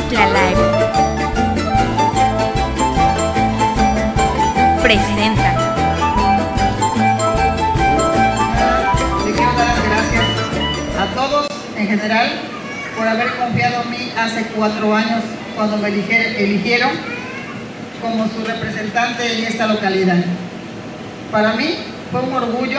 Cicla Live presenta. Le quiero dar las gracias a todos en general por haber confiado en mí hace 4 años cuando me eligieron como su representante en esta localidad. Para mí fue un orgullo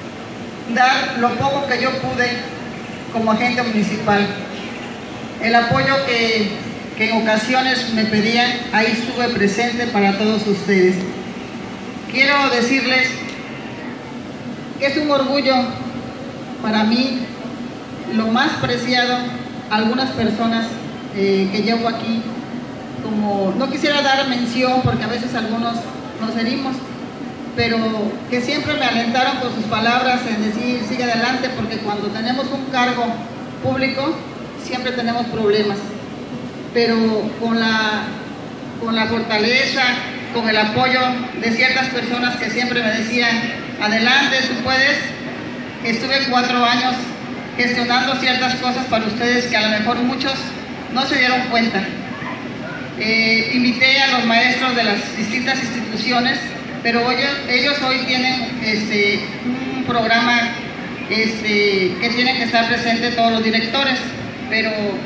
dar lo poco que yo pude como agente municipal. El apoyo que en ocasiones me pedían, ahí estuve presente para todos ustedes. Quiero decirles que es un orgullo para mí, lo más preciado. Algunas personas que llevo aquí, como no quisiera dar mención porque a veces algunos nos herimos, pero que siempre me alentaron con sus palabras en decir sigue adelante, porque cuando tenemos un cargo público siempre tenemos problemas, pero con la fortaleza, con el apoyo de ciertas personas que siempre me decían adelante, tú puedes. Estuve 4 años gestionando ciertas cosas para ustedes que a lo mejor muchos no se dieron cuenta. Invité a los maestros de las distintas instituciones, pero ellos hoy tienen un programa que tienen que estar presentes todos los directores, pero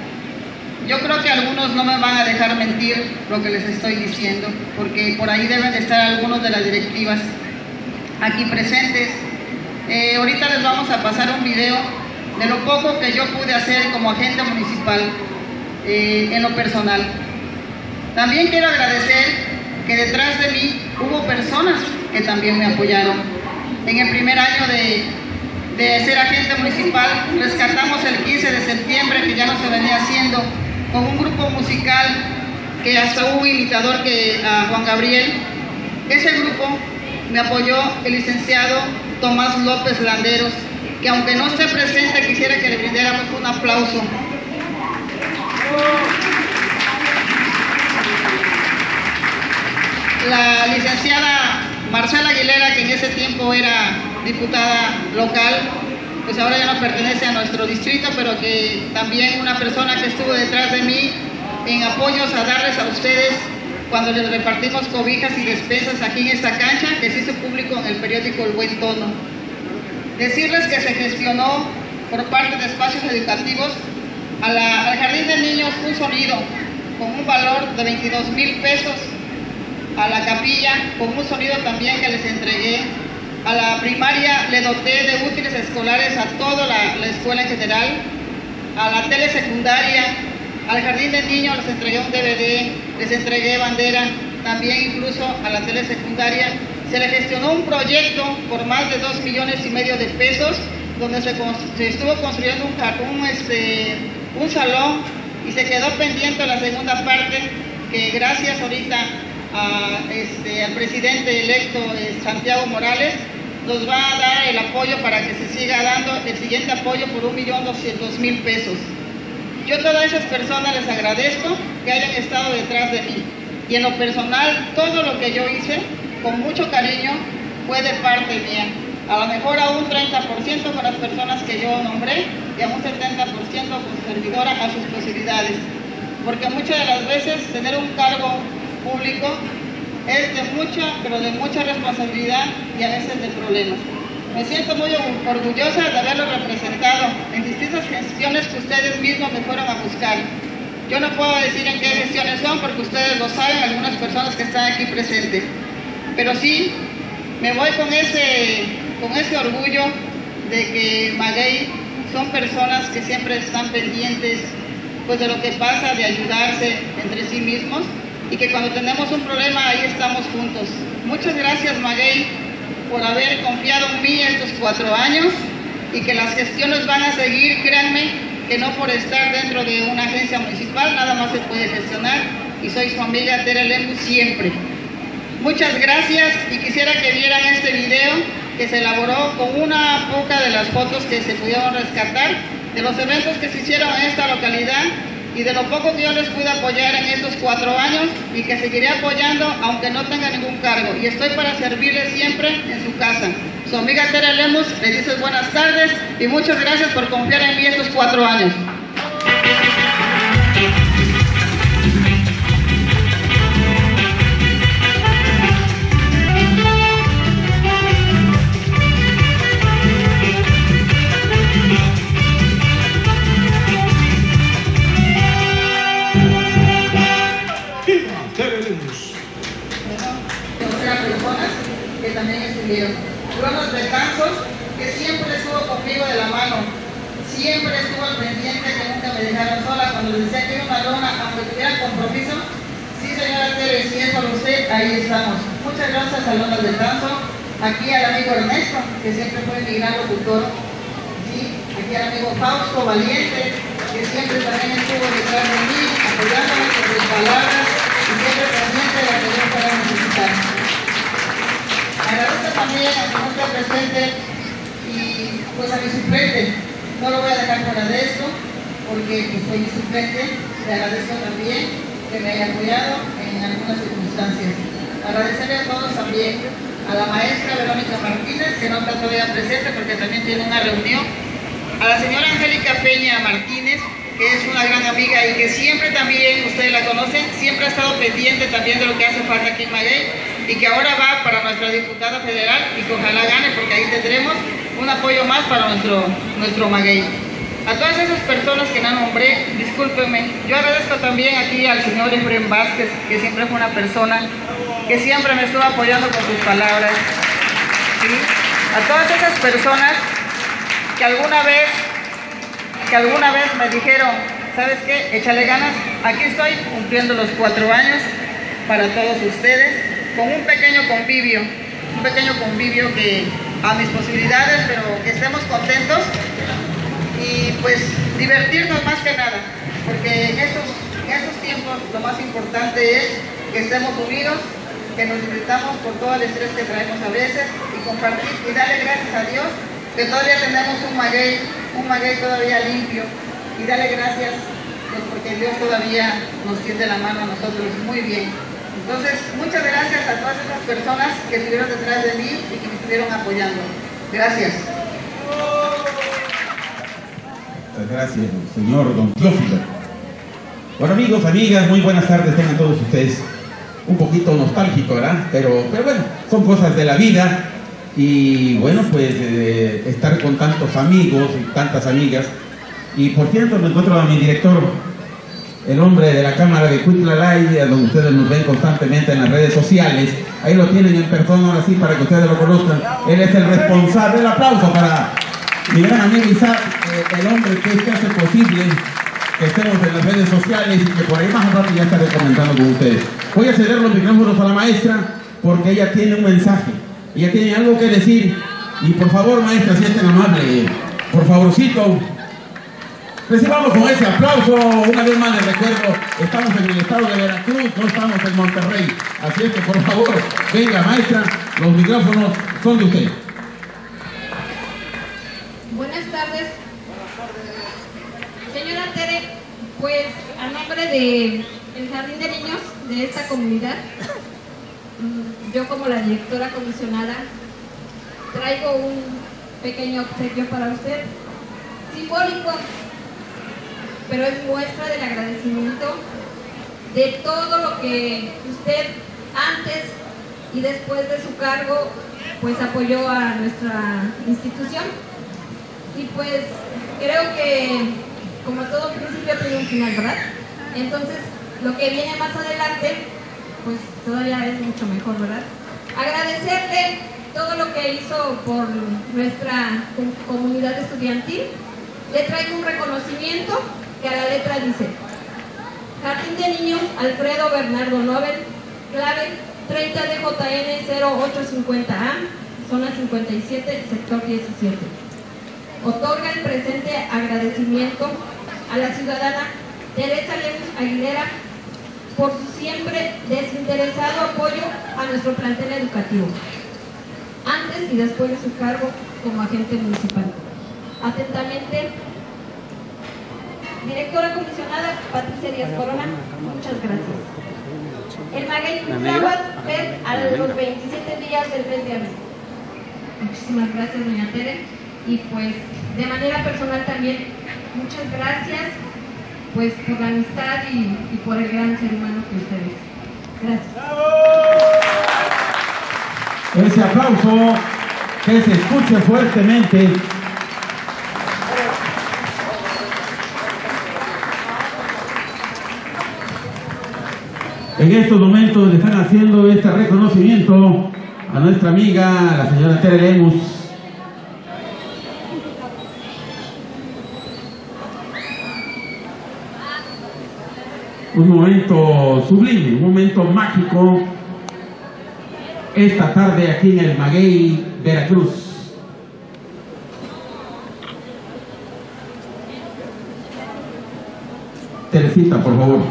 yo creo que algunos no me van a dejar mentir lo que les estoy diciendo, porque por ahí deben de estar algunos de las directivas aquí presentes. Ahorita les vamos a pasar un video de lo poco que yo pude hacer como agente municipal en lo personal. También quiero agradecer que detrás de mí hubo personas que también me apoyaron. En el primer año de ser agente municipal rescatamos el 15 de septiembre, que ya no se venía haciendo, con un grupo musical que hasta hubo un imitador a Juan Gabriel. Ese grupo me apoyó el licenciado Tomás López Landeros, que aunque no esté presente quisiera que le brindáramos un aplauso. La licenciada Marcela Aguilera, que en ese tiempo era diputada local, pues ahora ya no pertenece a nuestro distrito, pero que también una persona que estuvo detrás de mí en apoyos a darles a ustedes cuando les repartimos cobijas y despensas aquí en esta cancha, que se hizo público en el periódico El Buen Tono. Decirles que se gestionó por parte de espacios educativos al Jardín de Niños un sonido con un valor de 22,000 pesos, a la capilla con un sonido también que les entregué, a la primaria le doté de útiles escolares a toda la escuela en general, a la telesecundaria, al Jardín de Niños les entregué un DVD, les entregué bandera, también incluso a la telesecundaria se le gestionó un proyecto por más de 2,5 millones de pesos, donde se estuvo construyendo un salón, y se quedó pendiente la segunda parte, que gracias ahorita al presidente electo Santiago Morales nos va a dar el apoyo para que se siga dando el siguiente apoyo por 1,200,000 pesos. Yo a todas esas personas les agradezco que hayan estado detrás de mí, y en lo personal todo lo que yo hice con mucho cariño fue de parte mía, a lo mejor a un 30% con las personas que yo nombré y a un 70% con servidora a sus posibilidades, porque muchas de las veces tener un cargo público es de mucha responsabilidad y a veces de problemas. Me siento muy orgullosa de haberlo representado en distintas gestiones que ustedes mismos me fueron a buscar. Yo no puedo decir en qué gestiones son porque ustedes lo saben, algunas personas que están aquí presentes, pero sí me voy con ese orgullo de que Maguey son personas que siempre están pendientes pues de lo que pasa, de ayudarse entre sí mismos, y que cuando tenemos un problema ahí estamos juntos. Muchas gracias, Maguey, por haber confiado en mí estos 4 años, y que las gestiones van a seguir. Créanme que no por estar dentro de una agencia municipal nada más se puede gestionar, y soy su amiga Tere Lemus siempre. Muchas gracias, y quisiera que vieran este video que se elaboró con una poca de las fotos que se pudieron rescatar de los eventos que se hicieron en esta localidad, y de lo poco que yo les pude apoyar en estos 4 años, y que seguiré apoyando aunque no tenga ningún cargo, y estoy para servirles siempre en su casa. Su amiga Tere Lemus les dice buenas tardes y muchas gracias por confiar en mí estos 4 años. siempre estuvo al pendiente, que nunca me dejaron sola. Cuando les decía que era una lona, aunque tuviera compromiso, sí, señora Tere, si es por usted, ahí estamos. Muchas gracias a Lonas del Tanzo, aquí al amigo Ernesto, que siempre fue mi gran locutor, ¿sí? Aquí al amigo Fausto Valiente, que siempre también estuvo detrás de mí, apoyándome con sus palabras y siempre pendiente de lo que yo pueda necesitar. Agradezco también a quien está presente y pues a mi suplente. No lo voy a dejar fuera de esto, porque pues, soy mi suplente. Le agradezco también que me haya apoyado en algunas circunstancias. Agradecerle a todos también, a la maestra Verónica Martínez, que no está todavía presente porque también tiene una reunión, a la señora Angélica Peña Martínez, que es una gran amiga y que siempre también, ustedes la conocen, siempre ha estado pendiente también de lo que hace falta aquí en Maguey, y que ahora va para nuestra diputada federal y que ojalá gane, porque ahí tendremos un apoyo más para nuestro Maguey. A todas esas personas que no nombré, discúlpenme, yo agradezco también aquí al señor Efraín Vázquez, que siempre fue una persona que siempre me estuvo apoyando con sus palabras, ¿sí? A todas esas personas que alguna vez me dijeron, ¿sabes qué? Échale ganas. Aquí estoy cumpliendo los 4 años para todos ustedes, con un pequeño convivio que a mis posibilidades, pero que estemos contentos y pues divertirnos más que nada, porque en estos tiempos lo más importante es que estemos unidos, que nos divirtamos por todo el estrés que traemos a veces y compartir y darle gracias a Dios que todavía tenemos un maguey todavía limpio, y darle gracias pues, porque Dios todavía nos tiende la mano a nosotros muy bien. Entonces, muchas gracias a todas esas personas que estuvieron detrás de mí y que me estuvieron apoyando. Gracias. Muchas gracias, señor don Teófilo. Bueno, amigos, amigas, muy buenas tardes tengan todos ustedes. Un poquito nostálgico, ¿verdad? Pero bueno, son cosas de la vida. Y bueno, pues estar con tantos amigos y tantas amigas. Y por cierto, me encuentro a mi director, el hombre de la Cámara de Cuitlalay, donde ustedes nos ven constantemente en las redes sociales. Ahí lo tienen en persona, ahora sí, para que ustedes lo conozcan. Él es el responsable. El aplauso para mi gran amigo Isaac, el hombre que hace posible que estemos en las redes sociales y que por ahí más rápido ya estaré comentando con ustedes. Voy a ceder los micrófonos a la maestra porque ella tiene un mensaje. Ella tiene algo que decir. Y por favor, maestra, si es tan amable, por favorcito, recibamos con ese aplauso. Una vez más les recuerdo, estamos en el estado de Veracruz, no estamos en Monterrey. Así es que por favor, venga maestra, los micrófonos son de usted. Buenas tardes. Señora Tere, pues a nombre del Jardín de Niños de esta comunidad, yo como la directora comisionada traigo un pequeño obsequio para usted, simbólico, pero es muestra del agradecimiento de todo lo que usted antes y después de su cargo pues apoyó a nuestra institución. Y pues creo que como todo principio tiene un final, ¿verdad? Entonces lo que viene más adelante pues todavía es mucho mejor, ¿verdad? Agradecerle todo lo que hizo por nuestra comunidad estudiantil. Le traigo un reconocimiento que a la letra dice: Jardín de Niños Alfredo Bernardo Nobel, clave 30 DJN 0850A, zona 57, sector 17. Otorga el presente agradecimiento a la ciudadana Teresa Lemus Aguilera por su siempre desinteresado apoyo a nuestro plantel educativo, antes y después de su cargo como agente municipal. Atentamente, directora comisionada Patricia Díaz Corona, muchas gracias. El Maguey Cuitláhuac ver a los 27 días del mes de abril. Muchísimas gracias, doña Tere. Y pues, de manera personal también, muchas gracias pues por la amistad y por el gran ser humano que ustedes. Gracias. Ese aplauso que se escuche fuertemente. En estos momentos le están haciendo este reconocimiento a nuestra amiga, la señora Tere Lemus. un momento sublime, un momento mágico esta tarde aquí en el Maguey, Veracruz. Teresita, por favor.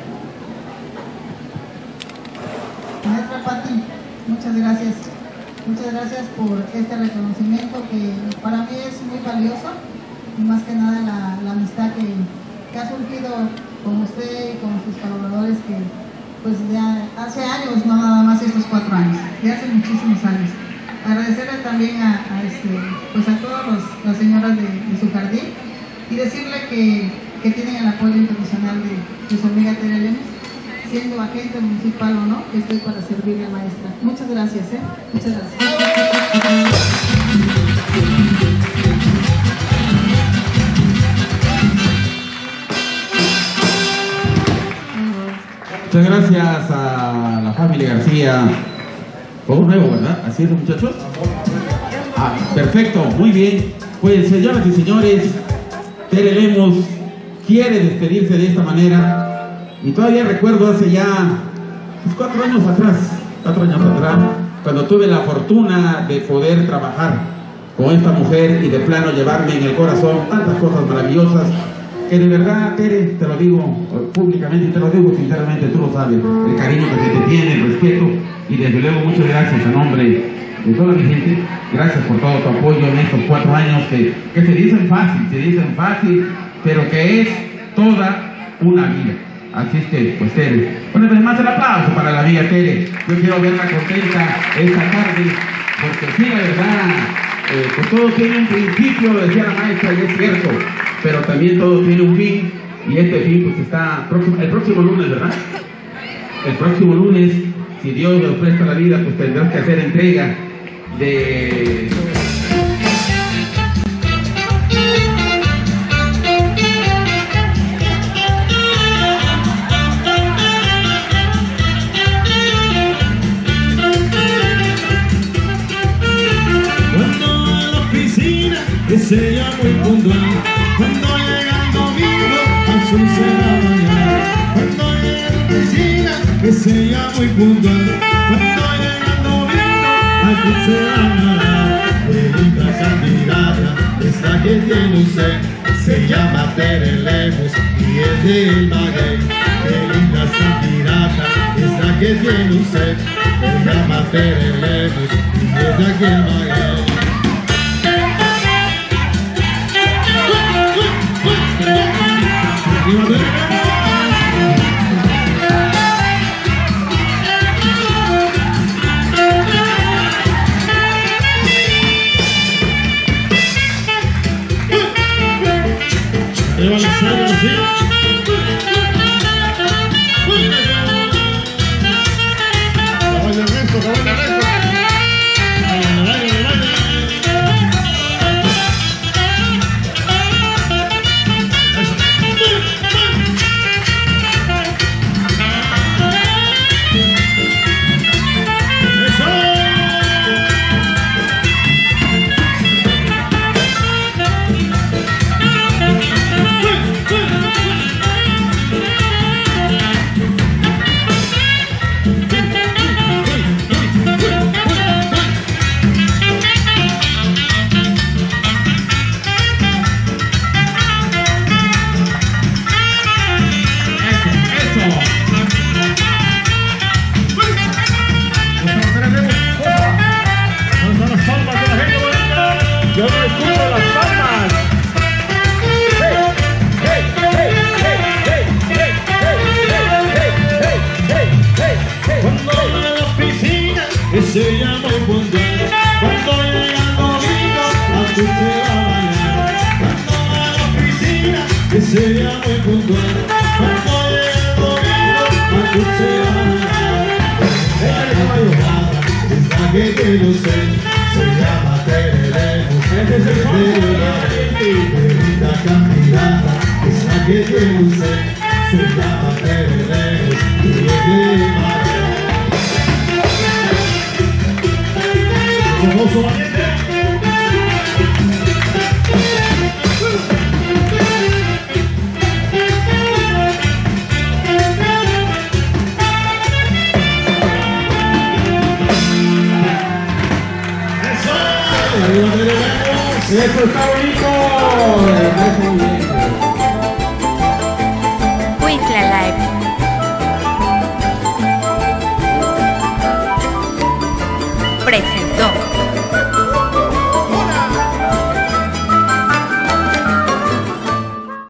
Maestra Pati, muchas gracias. Muchas gracias por este reconocimiento que para mí es muy valioso y más que nada la amistad que ha surgido con usted y con sus colaboradores que pues ya hace años, no nada más estos 4 años, de hace muchísimos años. Agradecerle también a todas las señoras de su jardín y decirle que tienen el apoyo incondicional de su amiga Tere Lemus, siendo agente municipal o no, estoy para servirle a maestra. Muchas gracias, muchas gracias. Muchas gracias a la familia García. Fue un nuevo, ¿verdad? ¿Así es, muchachos? Ah, perfecto, muy bien. Pues, señoras y señores, Tere Lemus quiere despedirse de esta manera. Y todavía recuerdo hace ya 4 años atrás, cuando tuve la fortuna de poder trabajar con esta mujer y de plano llevarme en el corazón tantas cosas maravillosas. Que de verdad, Tere, te lo digo públicamente y te lo digo sinceramente, tú lo sabes, el cariño que se te tiene, el respeto, y desde luego muchas gracias a nombre de toda mi gente. Gracias por todo tu apoyo en estos 4 años que se dicen fácil, pero que es toda una vida. Así es que, pues Tere, ponle más el aplauso para la amiga Tere. Yo quiero verla contenta esta tarde, porque sí, la verdad, pues todo tiene un principio, decía la maestra, y es cierto, pero también todo tiene un fin, y este fin pues está el próximo lunes, ¿verdad? El próximo lunes, si Dios nos presta la vida, pues tendrás que hacer entrega de... Que sea muy puntual, cuando llega el domingo al sol se va a bañar. Cuando llega a la piscina, que sea muy puntual, cuando llega el domingo al sol se va a bañar. Qué linda candidata es la que tiene usted, se llama Tere Lemus y es del Maguey. Qué linda candidata es la que tiene usted, se llama Tere Lemus y es de aquí el Maguey. Se llama muy puntual, cuando llega el domingo a tu se va a bañar. Cuando va a la piscina, que se llama muy puntual, cuando llega el domingo a tu se va a bañar. Es la que tiene usted, se llama Tere Lemus, es de linda candidata, es la que tiene usted, se llama Tere Lemus y es de Maguey. Hermoso valiente. Eso está bonito. Eso.